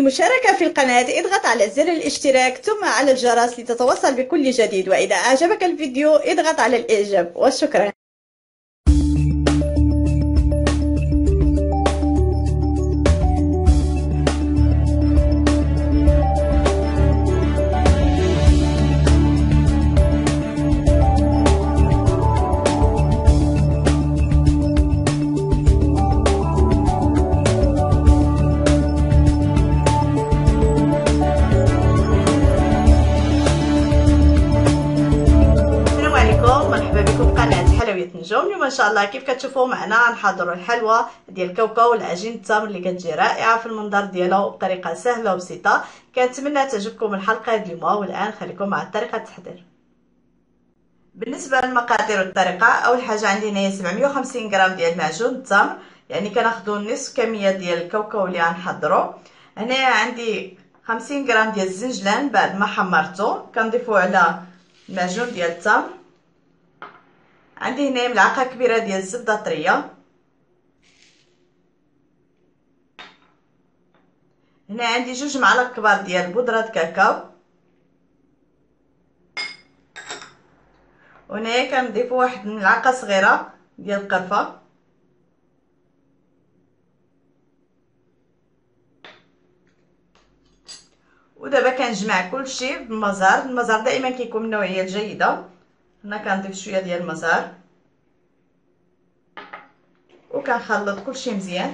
للمشاركة في القناة اضغط على زر الاشتراك ثم على الجرس لتتوصل بكل جديد، وإذا أعجبك الفيديو اضغط على الإعجاب، وشكرا. مرحبا بكم في قناه حلويات نجوم. اليوم ان شاء الله كيف كتشوفوا معنا غنحضروا الحلوى ديال الكاوكاو والعجين التمر اللي كتجي رائعه في المنظر ديالها وبطريقه سهله وبسيطه. كنتمنى تعجبكم الحلقه اليوم. والان خليكم مع طريقه التحضير. بالنسبه للمقادير والطريقه، اول حاجه عندي هنايا 750 غرام ديال معجون التمر، يعني كناخذوا نصف كميه ديال الكاوكاو اللي غنحضروا. هنايا عندي 50 غرام ديال الزنجلان بعد ما حمرته كنضيفوه على المعجون ديال التمر. عندي هنا ملعقه كبيره ديال الزبده طريه. هنا عندي 2 معالق كبار ديال بودره كاكاو. وهنايا كنضيفوا واحد الملعقه صغيره ديال القرفه. ودابا كنجمع كلشي بالمزار. المزار دائما كيكون من النوعيه الجيده. هنا كنضيف شويه ديال المزار وكنخلط كلشي مزيان.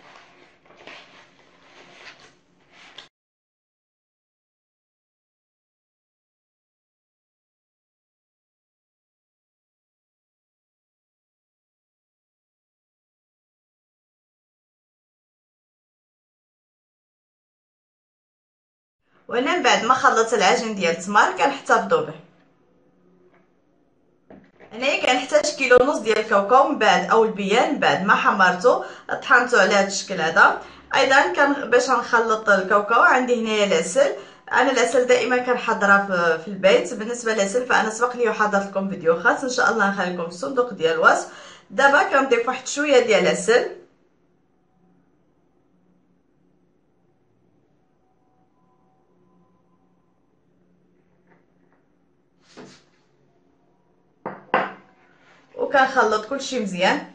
وهنا من بعد ما خلطت العجين ديال التمر كنحتفظوا به. هنايا كنحتاج كيلو ونص ديال الكاوكاو من بعد او البيان من بعد ما حمرته طحنته على هذا الشكل هذا. ايضا باش نخلط الكاوكاو عندي هنايا العسل. انا العسل دائما كنحضرها في البيت. بالنسبه للعسل فانا سبق لي وحضرت لكم فيديو خاص، ان شاء الله نخليكم في الصندوق ديال الوصف. دابا كنضيف واحد شويه ديال العسل وكنخلط كلشي مزيان.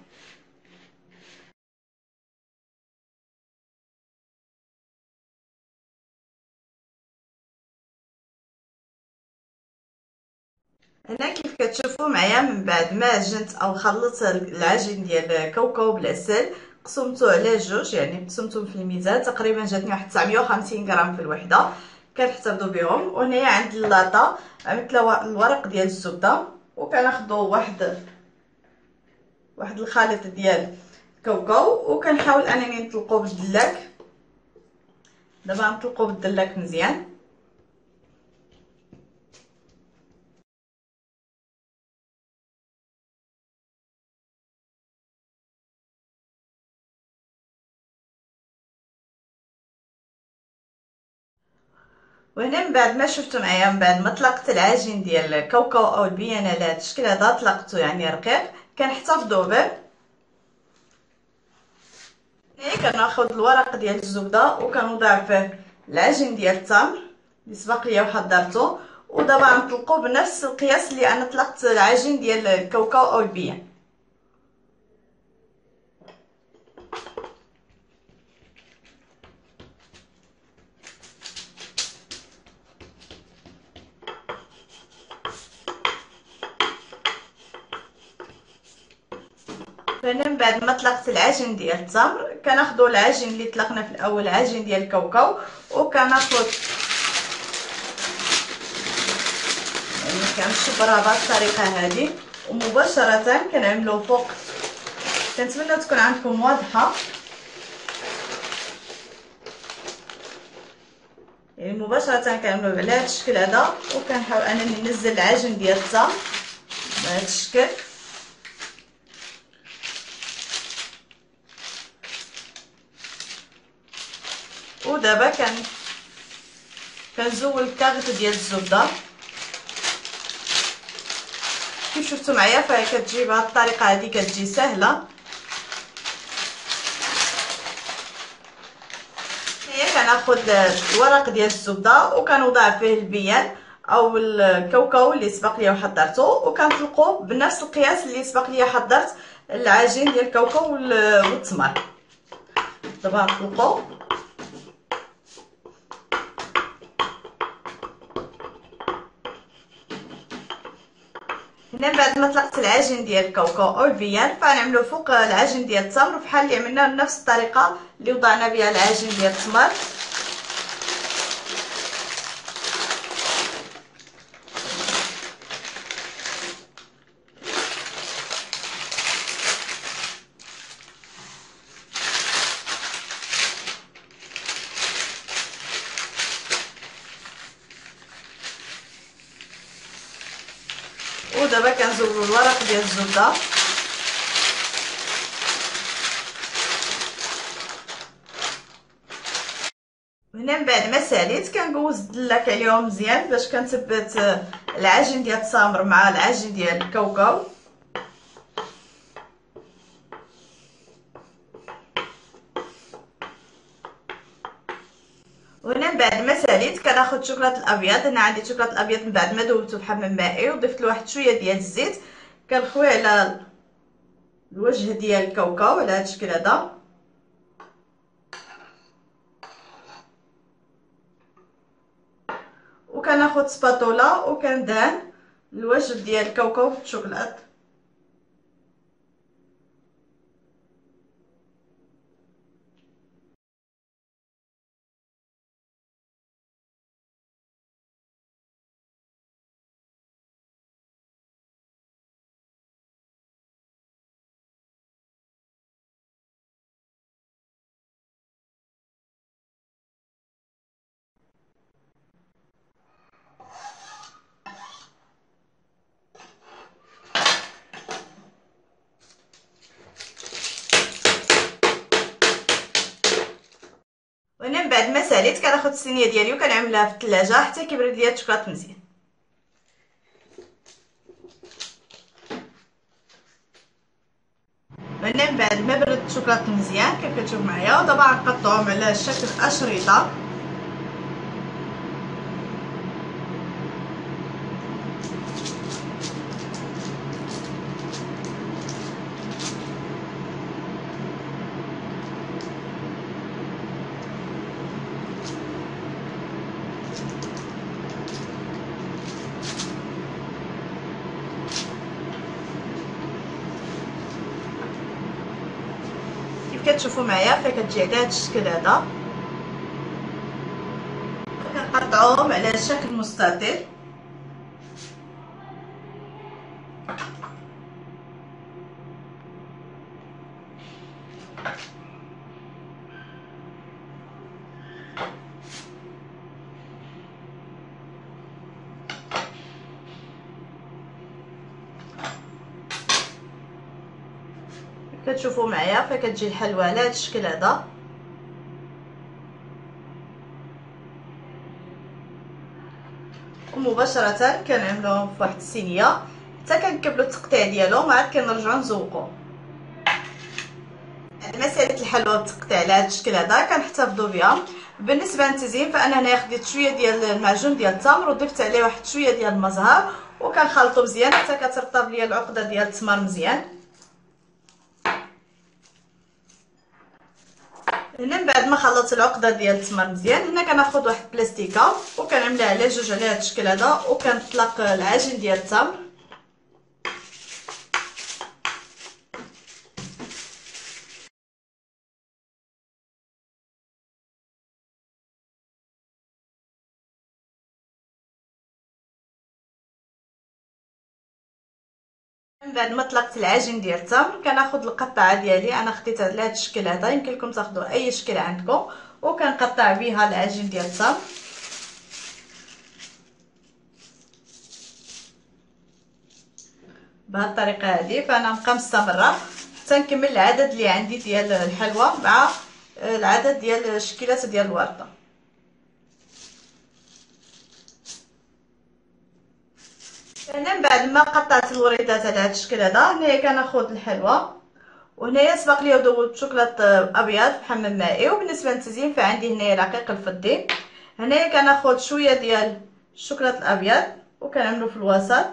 هنا كيف كتشوفوا معايا من بعد ما عجنت او خلطت العجين ديال الكاوكاو بالعسل قسمته على 2، يعني قسمتهم في الميزان. تقريبا جاتني واحد 950 غرام في الوحده كنحتفظوا بهم. وهنايا عند اللاطه مثل الورق ديال الزبده وكناخذوا واحد الخليط ديال الكاوكاو وكنحاول انني نطلقو بالدلاك. دابا نطلقو بالدلاك مزيان. وهنا من بعد ما شفتوا معايا من بعد ما طلقت العجين ديال الكاوكاو او البيان على هذا الشكل هذا طلقته يعني رقيق كنحتفظوا به. كناخذ الورق ديال الزبده وكنوضع فيه العجين ديال التمر اللي سبق ليا وحضرته. ودابا غنطلقوه بنفس القياس اللي انا طلقت العجين ديال الكاوكاو او البيان. فهنا من بعد ما طلقت العجين ديال التمر كناخذوا العجين اللي طلقنا في الاول العجين ديال الكاوكاو وكناخذ يعني كنشبرها بهذه الطريقه هذه ومباشره كنعملوا فوق. كنتمنى تكون عندكم واضحه. يعني مباشره كنعملوا على هذا الشكل هذا وكنحاول انني ننزل العجين ديال التمر بهذا الشكل. ودابا كنزول الكاغيط ديال الزبده. كيف شفتوا معايا فهي كتجي بهذه الطريقه هذه كتجي سهله. هي كناخذ الورق ديال الزبده وكنوضع فيه البيان او الكاوكاو اللي سبق ليا وحضرته، وكنطلقوه بنفس القياس اللي سبق ليا حضرت العجين ديال الكاوكاو والتمر. دابا نطلقو. هنا بعد ما طلقت العجين ديال الكاوكاو او البيان فغنعملو فوق العجين ديال التمر بحال اللي عملنا بنفس الطريقه اللي وضعنا بها العجين ديال التمر. ودابا كنزولو الورق ديال الزبده. هنا من بعد ما ساليت كنقوز الدلاك عليهم مزيان باش كنثبت العجين ديال التمر مع العجين ديال الكاوكاو. وهنا من بعد ما ساليت كناخذ الشوكولاط الابيض. انا عندي الشوكولاط الابيض من بعد ما ذوبته بحمام مائي وضفت له واحد شويه ديال الزيت، كنخويه على الوجه ديال الكاوكاو على هذا الشكل هذا. وكناخذ سباتولا وكندهن الوجه ديال الكاوكاو بالشوكولاط. وانا من بعد ما ساليت كناخذ الصينيه ديالي وكنعملها في الثلاجه حتى كيبرد ليا الشوكولاط مزيان. وانا من بعد ما برد الشوكولاط مزيان كيف كتشوف معايا، ودابا غنقطعهم على شكل اشرطه. كتشوفوا معايا فكتجي على هذا الشكل هذا. كنقطعوهم على شكل مستطيل. كتشوفوا معايا فكتجي الحلوى على هذا الشكل هذا. ومباشره كنعملوهم في واحد الصينيه حتى كنكملوا التقطيع ديالهم وعاد كنرجعوا نزوقوه. بعد ما ساليت الحلوى بالتقطيع على هذا الشكل هذا كنحتفظوا بها. بالنسبه للتزيين فانا هنايا خديت شويه ديال المعجون ديال التمر وضفت عليه واحد شويه ديال المزهر وكنخلطو مزيان حتى كترطب ليا العقده ديال التمر مزيان. هنا من بعد ما خلطت العقده ديال التمر مزيان هنا كناخذ واحد البلاستيكه وكنعملها على جوج على هذا الشكل هذا وكنطلق العجين ديال التمر. من بعد ما طلقت العجين ديال التمر كناخذ القطعه ديالي. انا خديت على هذا الشكل هذا، يمكن لكم تاخذوا اي شكل عندكم، وكنقطع بها العجين ديال التمر بهذه الطريقه هذه. فانا نبقى مستمره حتى نكمل العدد اللي عندي ديال الحلوى مع العدد ديال الشكيلات ديال الورده. هنا من بعد ما قطعت الوريدات على هذا الشكل هذا هنايا كناخذ الحلوى وهنايا سبق لي ذوبت شوكولاط ابيض في حمام مائي. وبالنسبه للتزيين فعندي هنايا العقيق الفضي. هنايا كناخذ شويه ديال الشوكولاط الابيض وكنعملو في الوسط،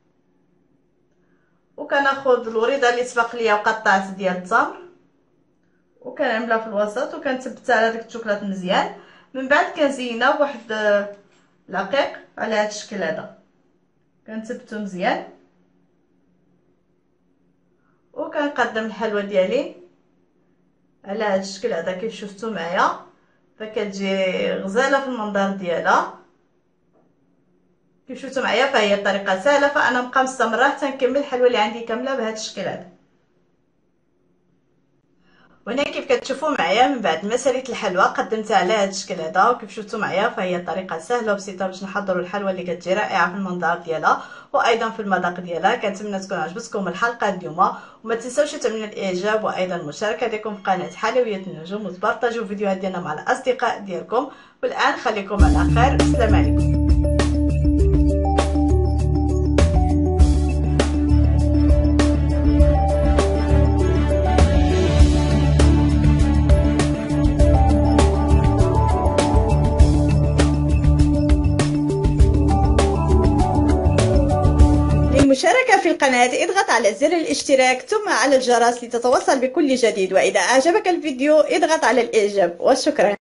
وكناخذ الوريده اللي سبق ليا وقطعت ديال التمر وكنعملها في الوسط وكنثبتها على داك الشوكولاط مزيان. من بعد كنزينها بواحد العقيق على هذا الشكل هذا، كنثبتو مزيان وكنقدم الحلوه ديالي على هذا الشكل هذا كيف شفتوا معايا. فكتجي غزاله في المنظر ديالها كيف شفتوا معايا. فهي الطريقه سهله، فانا نبقى مستمره حتى نكمل الحلوه اللي عندي كامله بهذا الشكل هذا. وهنا كيف كتشوفوا معايا من بعد ما ساليت الحلوى قدمتها على هذا الشكل هذا. وكيف شفتوا معايا فهي الطريقه سهله وبسيطه باش نحضروا الحلوى اللي كتجي رائعه في المنظر ديالها وايضا في المذاق ديالها. كنتمنى تكون عجبتكم الحلقه اليوم، وما تنساوش تعملوا الاعجاب وايضا المشاركه ديالكم في قناه حلويات النجوم وتبارطاجوا الفيديوهات ديالنا مع الاصدقاء ديالكم. والان خليكم على خير، السلام عليكم. للمشاركة في القناة اضغط على زر الاشتراك ثم على الجرس لتتوصل بكل جديد، وإذا أعجبك الفيديو اضغط على الإعجاب، وشكرا.